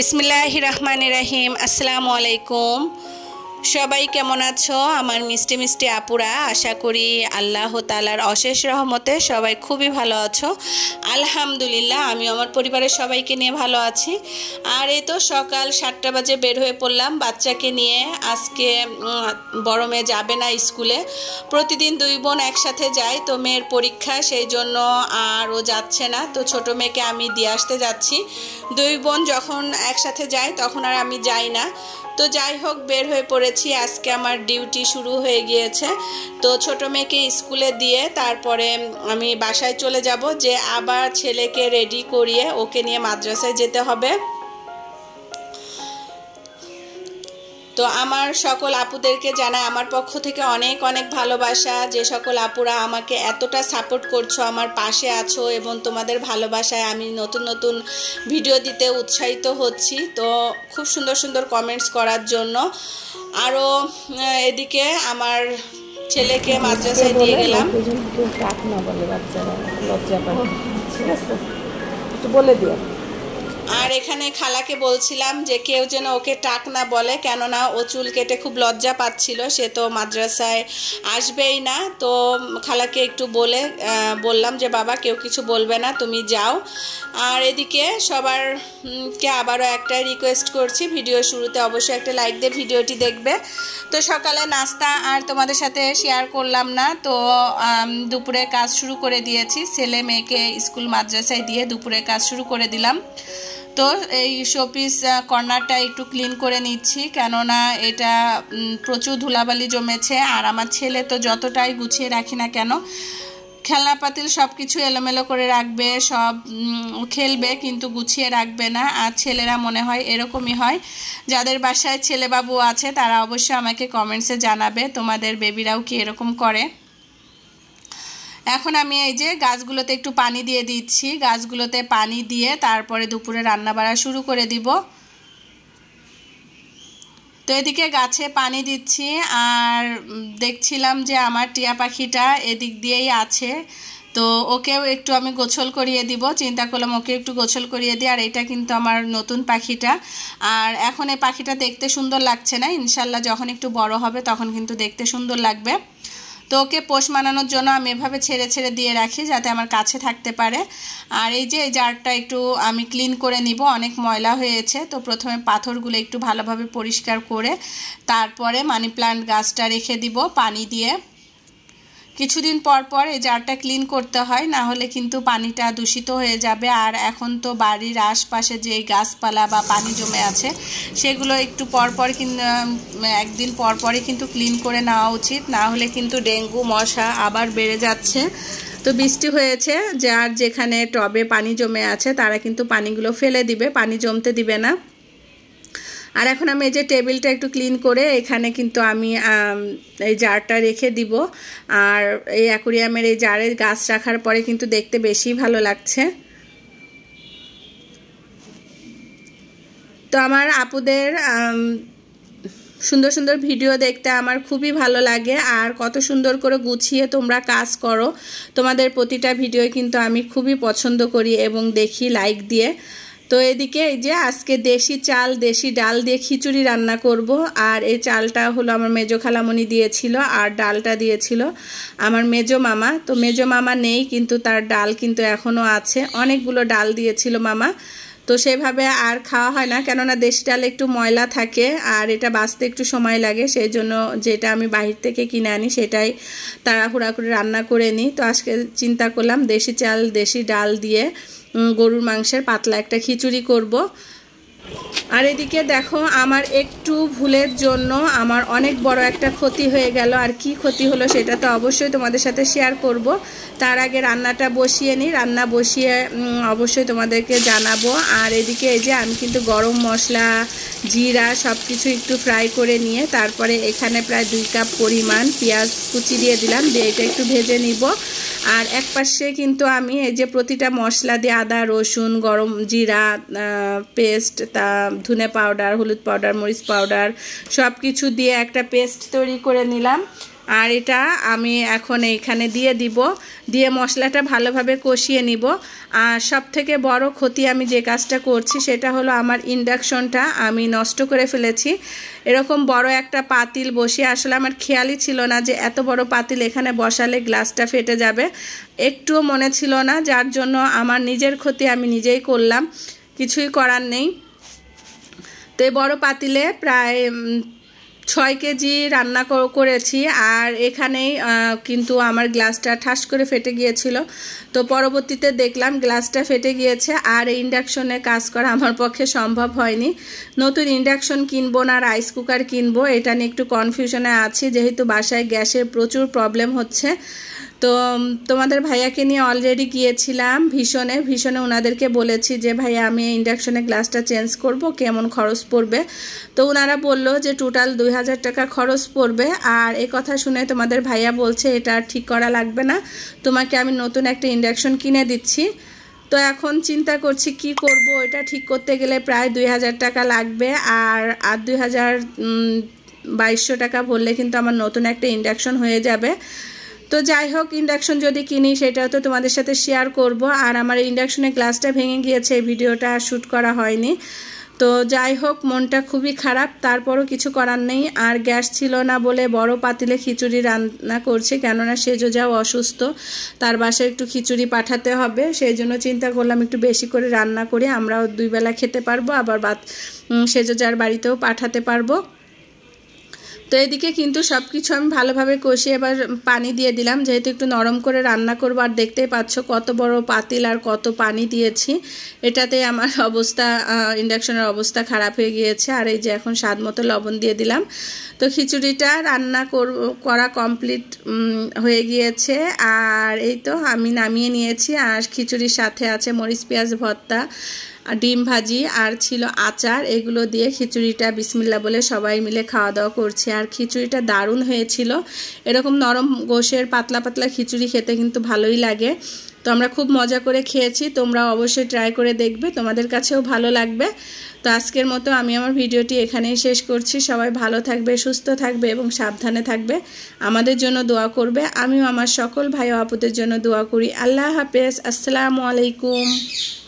বিসমিল্লাহির রহমানির রহিম। আসসালামু আলাইকুম। সবাই কেমন আছো আমার মিষ্টি মিষ্টি আপুরা? আশা করি আল্লাহ তাআলার অশেষ রহমতে সবাই খুবই ভালো আছো। আলহামদুলিল্লাহ আমি আমার পরিবারের সবাইকে নিয়ে ভালো আছি। আর এই তো সকাল 7টা বাজে বের হয়ে পড়লাম বাচ্চাকে নিয়ে। আজকে বড় মেয়ে যাবে না স্কুলে, প্রতিদিন দুই বোন একসাথে যায়, তো মেয়ের পরীক্ষা সেই জন্য আর ও যাচ্ছে না, তো ছোট মেয়েকে আমি দিয়ে আসতে যাচ্ছি। দুই বোন যখন একসাথে যায় তখন আর আমি যাই না। তো যাই হোক বের হয়ে পড়েছি, আজকে আমার ডিউটি শুরু হয়ে গিয়েছে। তো ছোট মেয়েকে স্কুলে দিয়ে তারপরে আমি বাসায় চলে যাব, যে আবার ছেলেকে রেডি করিয়ে ওকে নিয়ে মাদ্রাসায় যেতে হবে। তো আমার সকল আপুদেরকে জানাই আমার পক্ষ থেকে অনেক অনেক ভালোবাসা। যে সকল আপুরা আমাকে এতটা সাপোর্ট করছো, আমার পাশে আছো, এবং তোমাদের ভালোবাসায় আমি নতুন নতুন ভিডিও দিতে উৎসাহিত হচ্ছি। তো খুব সুন্দর সুন্দর কমেন্টস করার জন্য। আরও এদিকে আমার ছেলেকে মাদ্রাসায় দিয়ে গেলাম। বলে দিও। আর এখানে খালাকে বলছিলাম যে কেউ যেন ওকে টাক না বলে, কেননা ও চুল কেটে খুব লজ্জা পাচ্ছিল, সে তো মাদ্রাসায় আসবেই না। তো খালাকে একটু বললাম যে বাবা কেউ কিছু বলবে না, তুমি যাও। আর এদিকে সবারকে আবারও একটাই রিকোয়েস্ট করছি, ভিডিও শুরুতে অবশ্যই একটা লাইক দিয়ে ভিডিওটি দেখবে। তো সকালে নাস্তা আর তোমাদের সাথে শেয়ার করলাম না, তো দুপুরে কাজ শুরু করে দিয়েছি। ছেলে মেয়েকে স্কুল মাদ্রাসায় দিয়ে দুপুরে কাজ শুরু করে দিলাম। তো এই শোপিস কর্নারটা একটু ক্লিন করে নিচ্ছি, কেননা এটা প্রচুর ধুলাবালি জমেছে। আর আমার ছেলে তো যতটাই গুছিয়ে রাখি না কেন, খেলনা পাতিল সব কিছু এলোমেলো করে রাখবে, সব খেলবে কিন্তু গুছিয়ে রাখবে না। আর ছেলেরা মনে হয় এরকমই হয়। যাদের বাসায় ছেলে বাবু আছে তারা অবশ্যই আমাকে কমেন্টসে জানাবে তোমাদের বেবিরাও কি এরকম করে। এখন আমি এই যে গাছগুলোতে একটু পানি দিয়ে দিচ্ছি, গাছগুলোতে পানি দিয়ে তারপরে দুপুরে রান্না বাড়া শুরু করে দিব। তো এদিকে গাছে পানি দিচ্ছি আর দেখছিলাম যে আমার টিয়া পাখিটা এদিক দিয়েই আছে, তো ওকেও একটু আমি গোসল করিয়ে দিব। চিন্তা করলাম ওকে একটু গোসল করিয়ে দিই। আর এটা কিন্তু আমার নতুন পাখিটা। আর এখন এই পাখিটা দেখতে সুন্দর লাগছে না, ইনশাল্লাহ যখন একটু বড় হবে তখন কিন্তু দেখতে সুন্দর লাগবে। তো ওকে পোষ মানানোর জন্য আমি এভাবে ছেড়ে ছেড়ে দিয়ে রাখি যাতে আমার কাছে থাকতে পারে। আর এই যে এই জারটা একটু আমি ক্লিন করে নিব, অনেক ময়লা হয়েছে। তো প্রথমে পাথরগুলো একটু ভালোভাবে পরিষ্কার করে তারপরে মানি প্লান্ট গাছটা রেখে দিব পানি দিয়ে। কিছুদিন পর পর এই জারটা ক্লিন করতে হয়, না হলে কিন্তু পানিটা দূষিত হয়ে যাবে। আর এখন তো বাড়ির আশপাশে যে গাছপালা বা পানি জমে আছে সেগুলো একটু পরপর কিন্তু একদিন পরপরই কিন্তু ক্লিন করে নেওয়া উচিত, না হলে কিন্তু ডেঙ্গু মশা আবার বেড়ে যাচ্ছে। তো বৃষ্টি হয়েছে, যার যেখানে টবে পানি জমে আছে তারা কিন্তু পানিগুলো ফেলে দিবে, পানি জমতে দিবে না। আর এখন আমি এই যে টেবিলটা একটু ক্লিন করে এখানে কিন্তু আমি এই জারটা রেখে দিব। আর এই অ্যাকোরিয়ামের এই জারে গাছ রাখার পরে কিন্তু দেখতে বেশি ভালো লাগছে। তো আমার আপুদের সুন্দর সুন্দর ভিডিও দেখতে আমার খুবই ভালো লাগে। আর কত সুন্দর করে গুছিয়ে তোমরা কাজ করো, তোমাদের প্রতিটা ভিডিও কিন্তু আমি খুবই পছন্দ করি এবং দেখি লাইক দিয়ে। তো এদিকে এই যে আজকে দেশি চাল দেশি ডাল দিয়ে খিচুড়ি রান্না করব। আর এই চালটা হলো আমার মেজো খালামণি দিয়েছিল, আর ডালটা দিয়েছিল আমার মেজো মামা। তো মেজো মামা নেই, কিন্তু তার ডাল কিন্তু এখনও আছে, অনেকগুলো ডাল দিয়েছিল মামা। তো সেভাবে আর খাওয়া হয় না, কেননা দেশি ডালে একটু ময়লা থাকে আর এটা বাছতে একটু সময় লাগে, সেই জন্য যেটা আমি বাহির থেকে কিনে আনি সেটাই তাড়াহুড়া করে রান্না করে নিই। তো আজকে চিন্তা করলাম দেশি চাল দেশি ডাল দিয়ে গরুর মাংসের পাতলা একটা খিচুড়ি করব। আর এদিকে দেখো আমার একটু ভুলের জন্য আমার অনেক বড় একটা ক্ষতি হয়ে গেল। আর কি ক্ষতি হলো সেটা তো অবশ্যই তোমাদের সাথে শেয়ার করব। তার আগে রান্নাটা বসিয়ে নিই, রান্না বসিয়ে অবশ্যই তোমাদেরকে জানাবো। আর এদিকে এই যে আমি কিন্তু গরম মশলা জিরা সব কিছু একটু ফ্রাই করে নিয়ে তারপরে এখানে প্রায় 2 কাপ পরিমাণ পেঁয়াজ কুচি দিয়ে দিলাম, দিয়ে এটা একটু ভেজে নিব। আর এক পাশে কিন্তু আমি এই যে প্রতিটা মশলা দিয়ে আদা রসুন গরম জিরা পেস্ট, তা ধনে পাউডার হলুদ পাউডার মরিচ পাউডার সব কিছু দিয়ে একটা পেস্ট তৈরি করে নিলাম। আর এটা আমি এখন এইখানে দিয়ে দিব, দিয়ে মশলাটা ভালোভাবে কষিয়ে নিব। আর সবথেকে বড় ক্ষতি আমি যে কাজটা করছি সেটা হলো আমার ইন্ডাকশনটা আমি নষ্ট করে ফেলেছি। এরকম বড় একটা পাতিল বসিয়ে আসলে আমার খেয়ালই ছিল না যে এত বড় পাতিল এখানে বসালে গ্লাসটা ফেটে যাবে, একটুও মনে ছিল না, যার জন্য আমার নিজের ক্ষতি আমি নিজেই করলাম, কিছুই করার নেই। তো এই বড় পাতিলে প্রায় 6 কেজি রান্না করেছি, আর এখানেই কিন্তু আমার গ্লাসটা ঠাস করে ফেটে গিয়েছিল। তো পরবর্তীতে দেখলাম গ্লাসটা ফেটে গিয়েছে, আর এই ইন্ডাকশনে কাজ করা আমার পক্ষে সম্ভব হয়নি। নতুন ইন্ডাকশন কিনবো না রাইস কুকার কিনবো এটা নিয়ে একটু কনফিউশনে আছি, যেহেতু বাসায় গ্যাসের প্রচুর প্রবলেম হচ্ছে। তো তোমাদের ভাইয়াকে নিয়ে অলরেডি গিয়েছিলাম ভীষণে ওনাদেরকে বলেছি যে ভাইয়া আমি ইন্ডাকশনে গ্লাসটা চেঞ্জ করব, কেমন খরচ পড়বে। তো ওনারা বললো যে টোটাল 2000 টাকা খরচ পড়বে। আর এই কথা শুনে তোমাদের ভাইয়া বলছে এটা ঠিক করা লাগবে না, তোমাকে আমি নতুন একটা ইন্ডাকশন কিনে দিচ্ছি। তো এখন চিন্তা করছি কি করব, এটা ঠিক করতে গেলে প্রায় 2000 টাকা লাগবে, আর 2200 টাকা ভরলে কিন্তু আমার নতুন একটা ইন্ডাকশন হয়ে যাবে। তো যাই হোক, ইন্ডাকশন যদি কিনি সেটাও তো তোমাদের সাথে শেয়ার করব। আর আমার ইন্ডাকশনের গ্লাসটা ভেঙে গিয়েছে, এই ভিডিওটা শ্যুট করা হয়নি। তো যাই হোক, মনটা খুবই খারাপ, তারপরও কিছু করার নেই। আর গ্যাস ছিল না বলে বড় পাতিলে খিচুড়ি রান্না করছি, কেননা সেজোজাও অসুস্থ, তার বাসায় একটু খিচুড়ি পাঠাতে হবে। সেই জন্য চিন্তা করলাম একটু বেশি করে রান্না করে আমরাও 2 বেলা খেতে পারবো, আবার সেজোজার বাড়িতেও পাঠাতে পারবো। তো এদিকে কিন্তু সব কিছু আমি ভালোভাবে কষিয়ে এবার পানি দিয়ে দিলাম, যেহেতু একটু নরম করে রান্না করবো। আর দেখতেই পাচ্ছ কত বড় পাতিল আর কত পানি দিয়েছি, এটাতে আমার অবস্থা, ইন্ডাকশনের অবস্থা খারাপ হয়ে গিয়েছে। আর এই যে এখন স্বাদ মতো লবণ দিয়ে দিলাম। তো খিচুড়িটা রান্না করা কমপ্লিট হয়ে গিয়েছে, আর এই তো আমি নামিয়ে নিয়েছি। আর খিচুড়ির সাথে আছে মরিচ পেঁয়াজ ভর্তা, ডিম ভাজি আর ছিল আচার। এগুলো দিয়ে খিচুড়িটা বিসমিল্লাহ বলে সবাই মিলে খাওয়া দাওয়া করছি। আর খিচুড়িটা দারুণ হয়েছিল, এরকম নরম গোশের পাতলা পাতলা খিচুড়ি খেতে কিন্তু ভালোই লাগে। তো আমরা খুব মজা করে খেয়েছি, তোমরা অবশ্যই ট্রাই করে দেখবে, তোমাদের কাছেও ভালো লাগবে। তো আজকের মতো আমি আমার ভিডিওটি এখানেই শেষ করছি। সবাই ভালো থাকবে, সুস্থ থাকবে এবং সাবধানে থাকবে, আমাদের জন্য দোয়া করবে। আমিও আমার সকল ভাই ও আপুদের জন্য দোয়া করি। আল্লাহ হাফেজ, আসসালামু আলাইকুম।